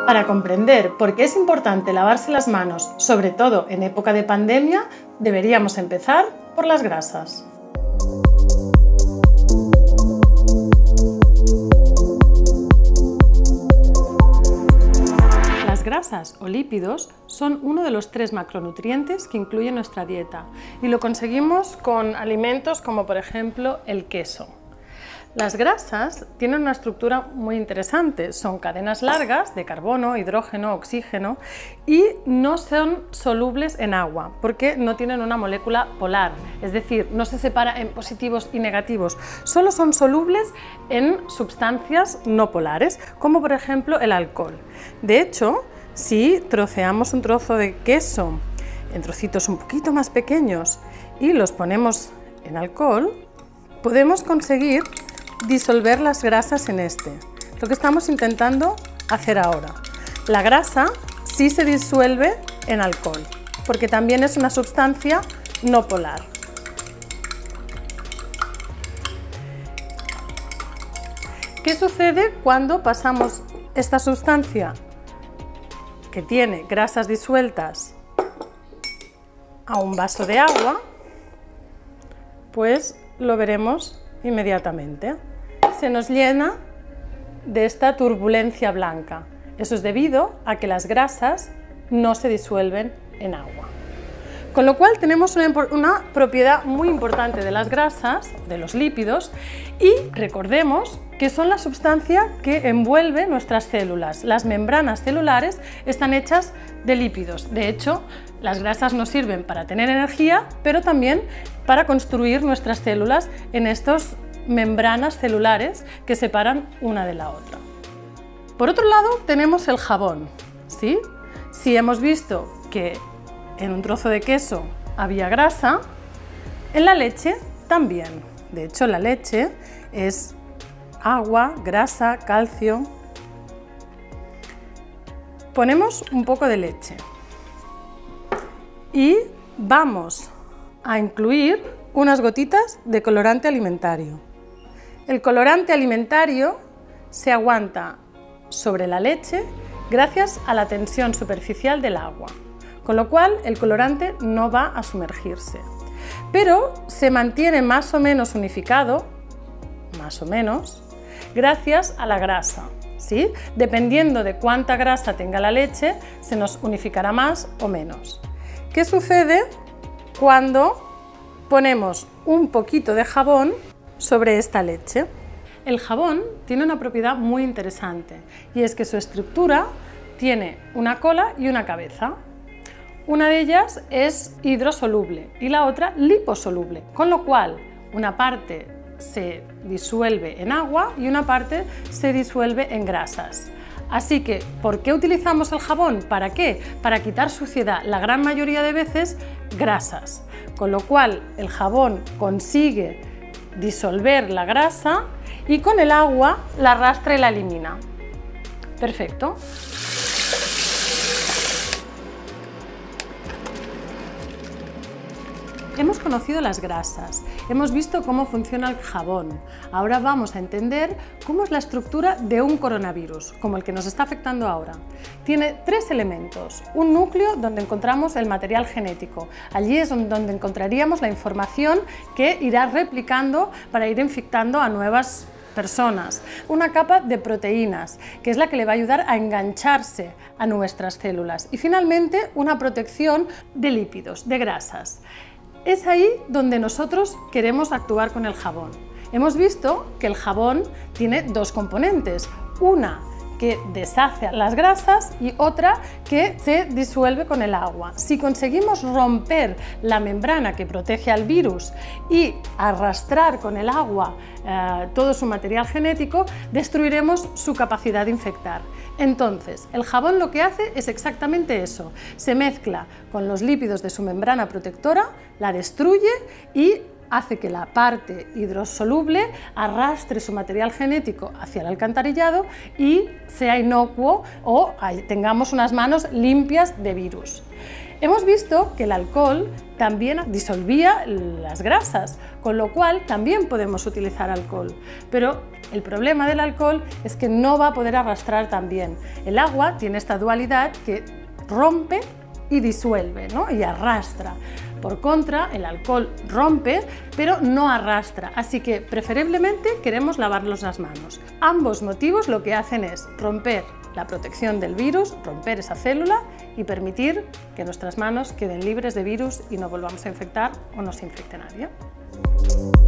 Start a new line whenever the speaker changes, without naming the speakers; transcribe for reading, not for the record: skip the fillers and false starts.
Para comprender por qué es importante lavarse las manos, sobre todo en época de pandemia, deberíamos empezar por las grasas. Las grasas o lípidos son uno de los 3 macronutrientes que incluye nuestra dieta y lo conseguimos con alimentos como por ejemplo el queso. Las grasas tienen una estructura muy interesante, son cadenas largas de carbono, hidrógeno, oxígeno y no son solubles en agua porque no tienen una molécula polar, es decir, no se separa en positivos y negativos, solo son solubles en sustancias no polares, como por ejemplo el alcohol. De hecho, si troceamos un trozo de queso en trocitos un poquito más pequeños y los ponemos en alcohol, podemos conseguir disolver las grasas en este, lo que estamos intentando hacer ahora. La grasa sí se disuelve en alcohol, porque también es una sustancia no polar. ¿Qué sucede cuando pasamos esta sustancia que tiene grasas disueltas a un vaso de agua? Pues lo veremos inmediatamente. Se nos llena de esta turbulencia blanca. Eso es debido a que las grasas no se disuelven en agua. Con lo cual tenemos una propiedad muy importante de las grasas, de los lípidos, y recordemos que son la sustancia que envuelve nuestras células. Las membranas celulares están hechas de lípidos. De hecho, las grasas nos sirven para tener energía, pero también para construir nuestras células en estas membranas celulares que separan una de la otra. Por otro lado, tenemos el jabón, ¿sí? Si hemos visto que en un trozo de queso había grasa, en la leche también. De hecho, la leche es agua, grasa, calcio. Ponemos un poco de leche y vamos a incluir unas gotitas de colorante alimentario. El colorante alimentario se aguanta sobre la leche gracias a la tensión superficial del agua, con lo cual el colorante no va a sumergirse, pero se mantiene más o menos unificado, más o menos, gracias a la grasa, ¿sí? Dependiendo de cuánta grasa tenga la leche, se nos unificará más o menos. ¿Qué sucede cuando ponemos un poquito de jabón sobre esta leche? El jabón tiene una propiedad muy interesante y es que su estructura tiene una cola y una cabeza. Una de ellas es hidrosoluble y la otra liposoluble, con lo cual una parte se disuelve en agua y una parte se disuelve en grasas. Así que, ¿por qué utilizamos el jabón? ¿Para qué? Para quitar suciedad, la gran mayoría de veces grasas, con lo cual el jabón consigue disolver la grasa y con el agua la arrastra y la elimina. Perfecto. Hemos conocido las grasas, hemos visto cómo funciona el jabón. Ahora vamos a entender cómo es la estructura de un coronavirus, como el que nos está afectando ahora. Tiene 3 elementos. Un núcleo donde encontramos el material genético. Allí es donde encontraríamos la información que irá replicando para ir infectando a nuevas personas. Una capa de proteínas, que es la que le va a ayudar a engancharse a nuestras células. Y finalmente una protección de lípidos, de grasas. Es ahí donde nosotros queremos actuar con el jabón. Hemos visto que el jabón tiene 2 componentes, una que deshace las grasas y otra que se disuelve con el agua. Si conseguimos romper la membrana que protege al virus y arrastrar con el agua todo su material genético, destruiremos su capacidad de infectar. Entonces, el jabón lo que hace es exactamente eso, se mezcla con los lípidos de su membrana protectora, la destruye y hace que la parte hidrosoluble arrastre su material genético hacia el alcantarillado y sea inocuo o tengamos unas manos limpias de virus. Hemos visto que el alcohol también disolvía las grasas, con lo cual también podemos utilizar alcohol. Pero el problema del alcohol es que no va a poder arrastrar tan bien. El agua tiene esta dualidad que rompe y disuelve, ¿no? Y arrastra. Por contra, el alcohol rompe, pero no arrastra, así que preferiblemente queremos lavarnos las manos. Ambos motivos lo que hacen es romper la protección del virus, romper esa célula y permitir que nuestras manos queden libres de virus y no volvamos a infectar o nos infecte nadie.